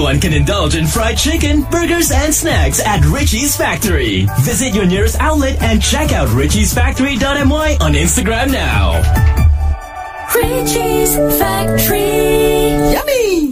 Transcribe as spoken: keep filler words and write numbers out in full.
Everyone can indulge in fried chicken, burgers, and snacks at Richeese Factory. Visit your nearest outlet and check out richeese factory dot m y on Instagram now. Richeese Factory. Yummy!